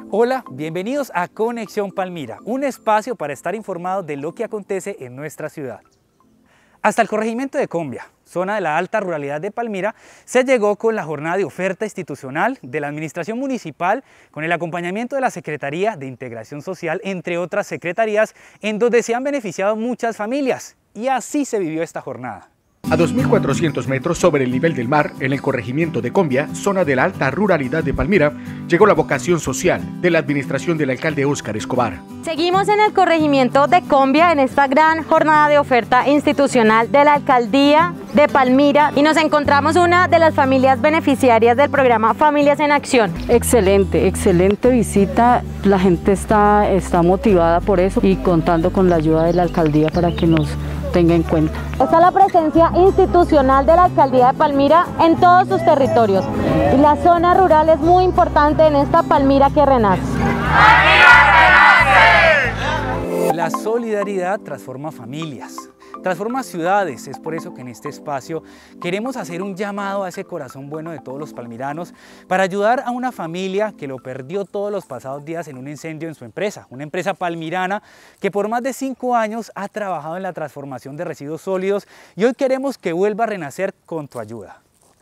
Hola, bienvenidos a Conexión Palmira, un espacio para estar informados de lo que acontece en nuestra ciudad. Hasta el corregimiento de Combia, zona de la alta ruralidad de Palmira, se llegó con la jornada de oferta institucional de la Administración Municipal con el acompañamiento de la Secretaría de Integración Social, entre otras secretarías, en donde se han beneficiado muchas familias. Y así se vivió esta jornada. A 2.400 metros sobre el nivel del mar, en el corregimiento de Combia, zona de la alta ruralidad de Palmira, llegó la vocación social de la administración del alcalde Óscar Escobar. Seguimos en el corregimiento de Combia en esta gran jornada de oferta institucional de la alcaldía de Palmira y nos encontramos una de las familias beneficiarias del programa Familias en Acción. Excelente visita, la gente está motivada por eso y contando con la ayuda de la alcaldía para que nos tenga en cuenta. Está la presencia institucional de la alcaldía de Palmira en todos sus territorios y la zona rural es muy importante en esta Palmira que renace. La solidaridad transforma familias, transforma ciudades. Es por eso que en este espacio queremos hacer un llamado a ese corazón bueno de todos los palmiranos para ayudar a una familia que lo perdió todos los pasados días en un incendio en su empresa, una empresa palmirana que por más de 5 años ha trabajado en la transformación de residuos sólidos y hoy queremos que vuelva a renacer con tu ayuda.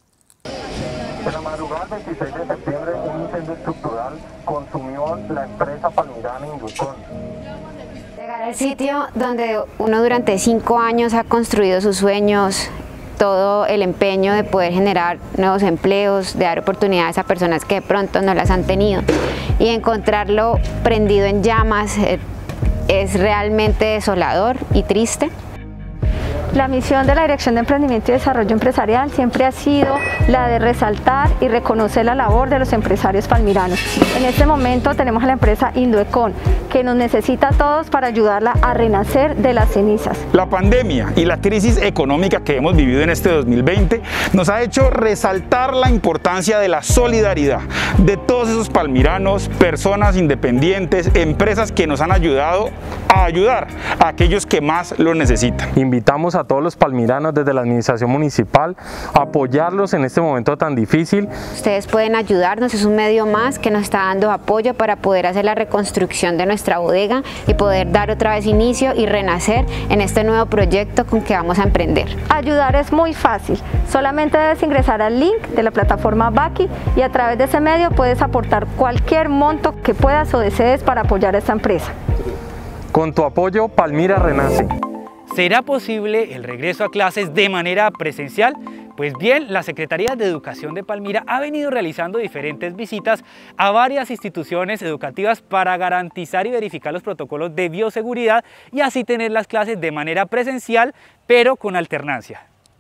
En la madrugada del 26 de septiembre, un incendio estructural consumió la empresa palmirana Inducon. Llegar al sitio donde uno durante 5 años ha construido sus sueños, todo el empeño de poder generar nuevos empleos, de dar oportunidades a personas que de pronto no las han tenido y encontrarlo prendido en llamas es realmente desolador y triste. La misión de la Dirección de Emprendimiento y Desarrollo Empresarial siempre ha sido la de resaltar y reconocer la labor de los empresarios palmiranos. En este momento tenemos a la empresa Inducon, que nos necesita a todos para ayudarla a renacer de las cenizas. La pandemia y la crisis económica que hemos vivido en este 2020 nos ha hecho resaltar la importancia de la solidaridad de todos esos palmiranos, personas independientes, empresas que nos han ayudado a ayudar a aquellos que más lo necesitan. Invitamos a todos los palmiranos desde la administración municipal a apoyarlos en este momento tan difícil. Ustedes pueden ayudarnos, es un medio más que nos está dando apoyo para poder hacer la reconstrucción de nuestra bodega y poder dar otra vez inicio y renacer en este nuevo proyecto con que vamos a emprender. Ayudar es muy fácil, solamente debes ingresar al link de la plataforma Baki y a través de ese medio puedes aportar cualquier monto que puedas o desees para apoyar a esta empresa. Con tu apoyo, Palmira renace. ¿Será posible el regreso a clases de manera presencial? Pues bien, la Secretaría de Educación de Palmira ha venido realizando diferentes visitas a varias instituciones educativas para garantizar y verificar los protocolos de bioseguridad y así tener las clases de manera presencial, pero con alternancia.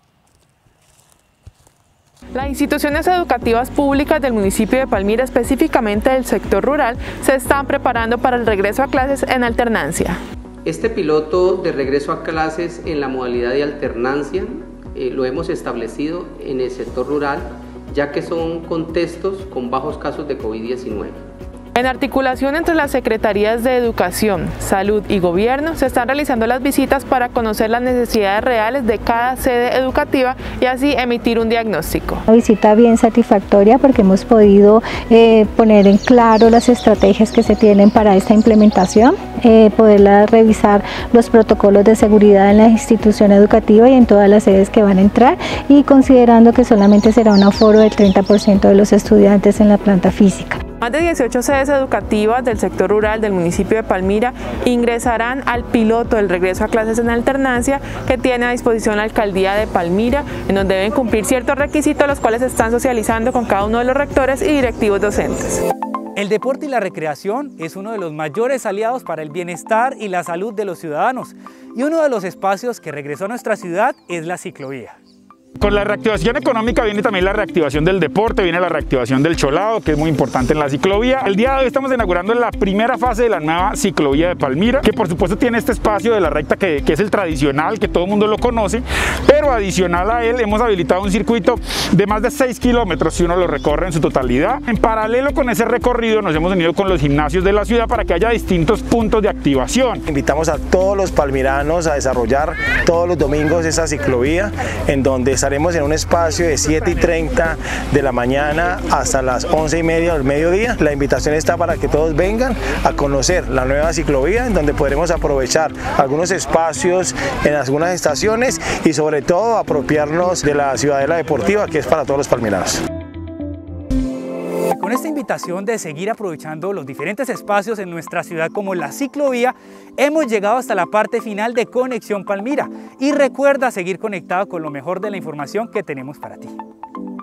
Las instituciones educativas públicas del municipio de Palmira, específicamente del sector rural, se están preparando para el regreso a clases en alternancia. Este piloto de regreso a clases en la modalidad de alternancia lo hemos establecido en el sector rural, ya que son contextos con bajos casos de COVID-19. En articulación entre las Secretarías de Educación, Salud y Gobierno, se están realizando las visitas para conocer las necesidades reales de cada sede educativa y así emitir un diagnóstico. Una visita bien satisfactoria porque hemos podido poner en claro las estrategias que se tienen para esta implementación, poderla revisar los protocolos de seguridad en la institución educativa y en todas las sedes que van a entrar y considerando que solamente será un aforo del 30% de los estudiantes en la planta física. Más de 18 sedes educativas del sector rural del municipio de Palmira ingresarán al piloto del regreso a clases en alternancia que tiene a disposición la alcaldía de Palmira, en donde deben cumplir ciertos requisitos los cuales se están socializando con cada uno de los rectores y directivos docentes. El deporte y la recreación es uno de los mayores aliados para el bienestar y la salud de los ciudadanos y uno de los espacios que regresó a nuestra ciudad es la ciclovía. Con la reactivación económica viene también la reactivación del deporte, viene la reactivación del cholado, que es muy importante en la ciclovía. El día de hoy estamos inaugurando la primera fase de la nueva ciclovía de Palmira, que por supuesto tiene este espacio de la recta que es el tradicional, que todo el mundo lo conoce, pero adicional a él hemos habilitado un circuito de más de 6 kilómetros si uno lo recorre en su totalidad. En paralelo con ese recorrido nos hemos unido con los gimnasios de la ciudad para que haya distintos puntos de activación. Invitamos a todos los palmiranos a desarrollar todos los domingos esa ciclovía en donde estaremos en un espacio de 7:30 de la mañana hasta las 11:30 del mediodía. La invitación está para que todos vengan a conocer la nueva ciclovía, en donde podremos aprovechar algunos espacios en algunas estaciones y sobre todo apropiarnos de la ciudadela deportiva, que es para todos los palmiranos. Con esta invitación de seguir aprovechando los diferentes espacios en nuestra ciudad como la ciclovía, hemos llegado hasta la parte final de Conexión Palmira y recuerda seguir conectado con lo mejor de la información que tenemos para ti.